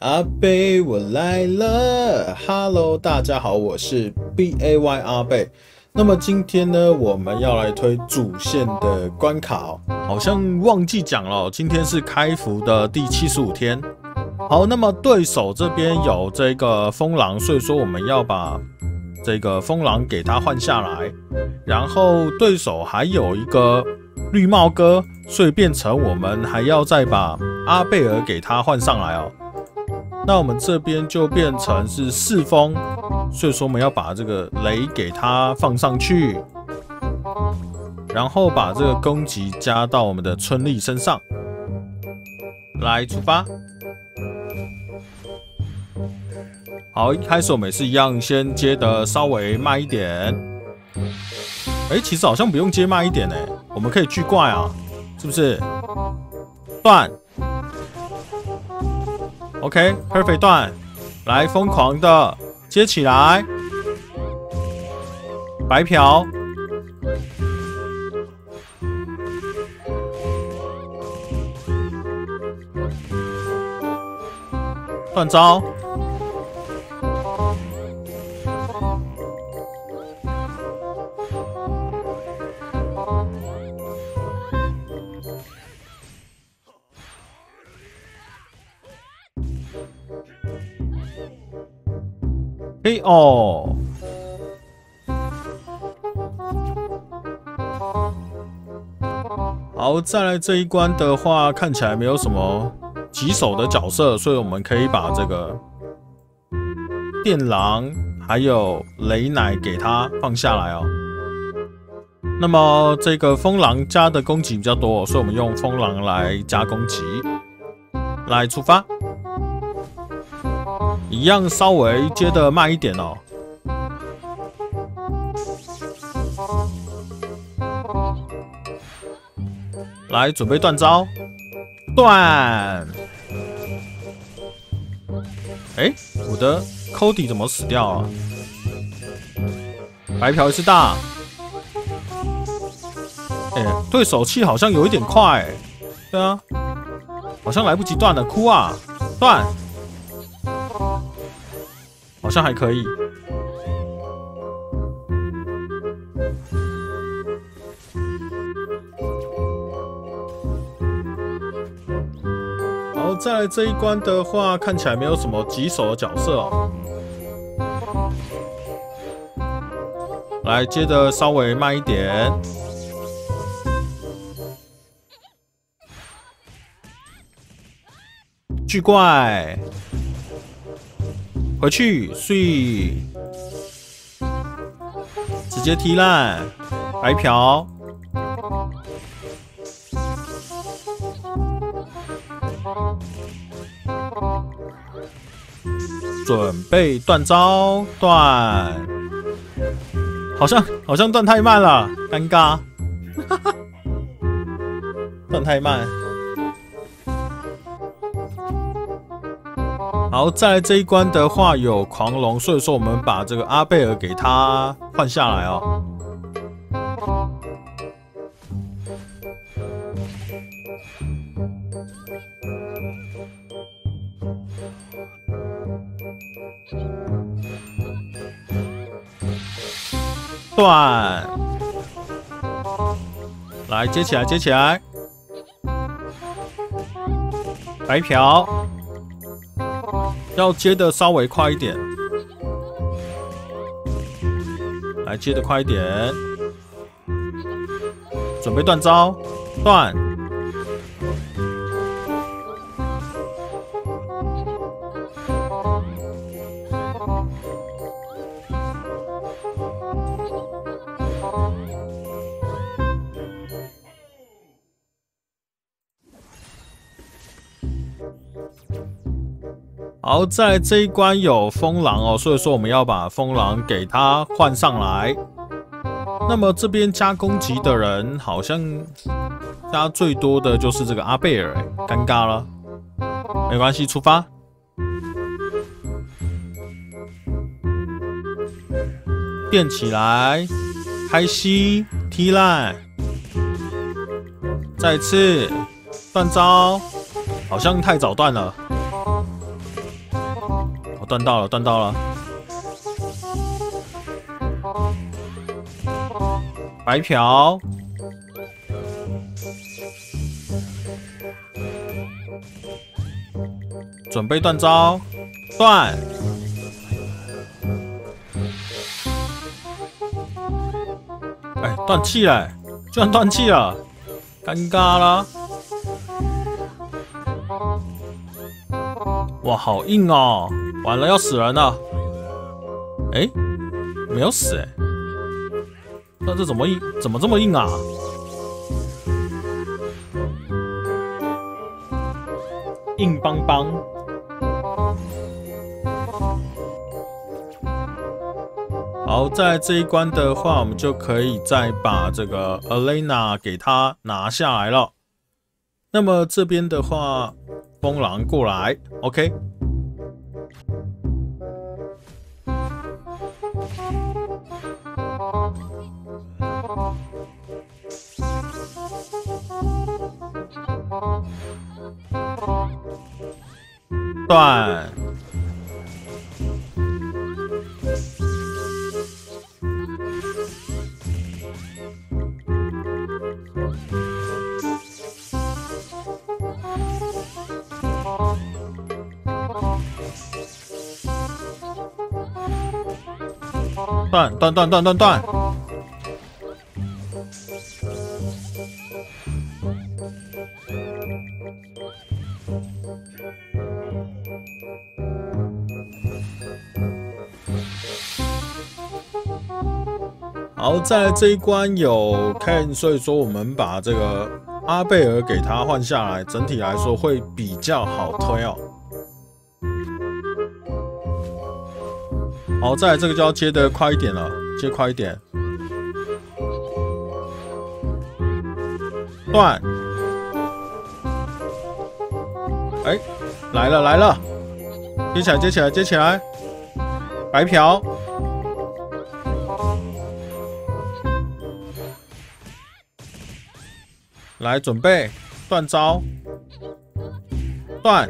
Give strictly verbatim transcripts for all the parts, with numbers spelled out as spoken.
阿贝，我来了 ！Hello， 大家好，我是 B A Y 阿贝。那么今天呢，我们要来推主线的关卡哦，好像忘记讲了，今天是开服的第七十五天。好，那么对手这边有这个风狼，所以说我们要把这个风狼给他换下来，然后对手还有一个绿帽哥，所以变成我们还要再把阿贝尔给他换上来哦。那我们这边就变成是四风，所以说我们要把这个雷给它放上去，然后把这个攻击加到我们的春丽身上。来，出发！好，一开始我们也是一样，先接的稍微慢一点。哎，其实好像不用接慢一点哎，我们可以巨怪啊，是不是？断。OK，perfect 断，来疯狂的接起来，白嫖，断招，嘿哦，好，再来这一关的话，看起来没有什么棘手的角色，所以我们可以把这个电狼还有雷奶给它放下来哦。那么这个风狼加的攻击比较多，所以我们用风狼来加攻击。来，出发！一样稍微接的慢一点哦。来，准备断招，断！哎，我的 Cody 怎么死掉啊？白嫖一次大。哎，对手气好像有一点快，对啊，好像来不及断了，哭啊，断！好像还可以。好，再来这一关的话，看起来没有什么棘手的角色哦。来，接的稍微慢一点。巨怪。回去，睡，直接踢烂，白嫖，准备断招，断，好像好像断太慢了，尴尬，断太慢。好，再来这一关的话有狂龙，所以说我们把这个阿贝尔给他换下来哦。断，来接起来，接起来，白嫖。要接的稍微快一点，来接的快一点，准备断招，断，好，再来这一关有风狼哦，所以说我们要把风狼给它换上来。那么这边加攻击的人好像加最多的就是这个阿贝尔，尴尬了。没关系，出发。垫起来，开吸，踢烂，再次断招，好像太早断了。 我断到了，断到了。白嫖，准备断招，断。哎，断气了，居然断气了，尴尬了。哇，好硬哦！完了，要死人了。哎，没有死哎。那这怎么硬？怎么这么硬啊？硬邦邦。好，在这一关的话，我们就可以再把这个 Elena 给他拿下来了。那么这边的话，风狼过来 ，OK。断，断断断断断断。好，在这一关有 Ken， 所以说我们把这个阿贝尔给他换下来，整体来说会比较好推哦。好，再来这个就要接得快一点了，接快一点。断。哎，来了来了，接起来接起来接起来，白嫖。来，准备断招，断，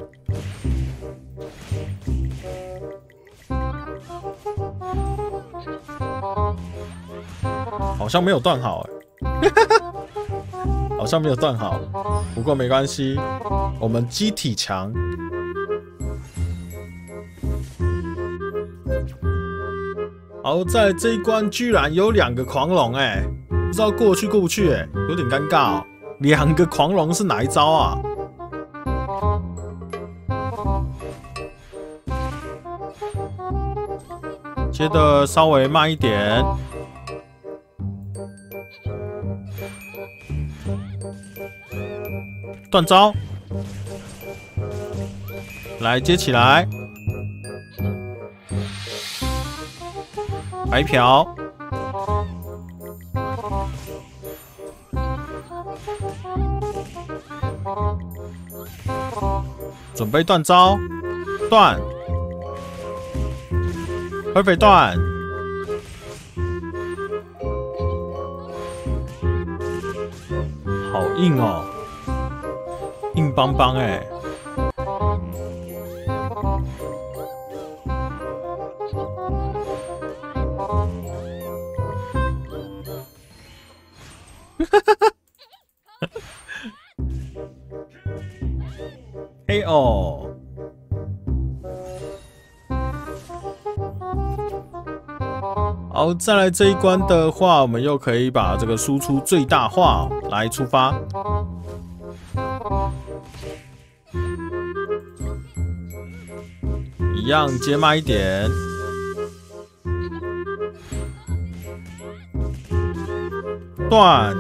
好像没有断好哎，好像没有断好，不过没关系，我们机体强。好，在这一关居然有两个狂龙哎，不知道过去过不去哎，有点尴尬哦。两个狂龙是哪一招啊？接的稍微慢一点。断招，来接起来，白嫖。准备断招，断，合肥断，好硬哦，硬邦邦哎。嘿哦，好，再来这一关的话，我们又可以把这个输出最大化，来出发。一样接慢一点，断，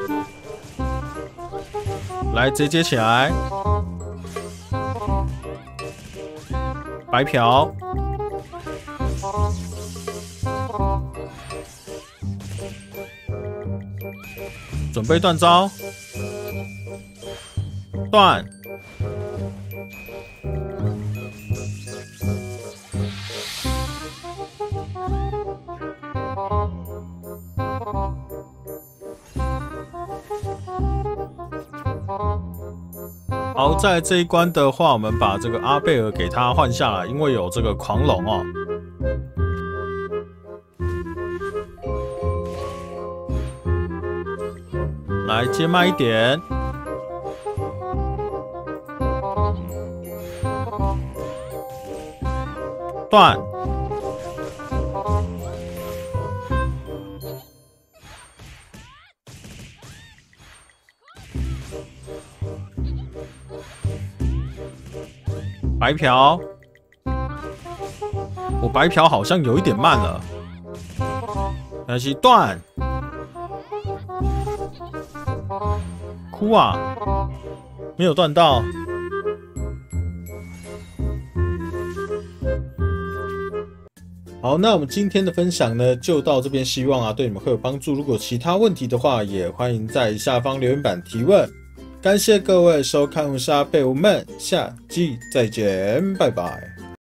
来直接接起来。白嫖，准备断招，断， 好，在这一关的话，我们把这个阿贝尔给他换下来，因为有这个狂龙哦。来，接慢一点。断。白嫖，我白嫖好像有一点慢了。没关系，断。哭啊，没有断到。好，那我们今天的分享呢，就到这边，希望啊对你们会有帮助。如果有其他问题的话，也欢迎在下方留言板提问。感谢各位收看，我是阿贝，我们下季再见，拜拜。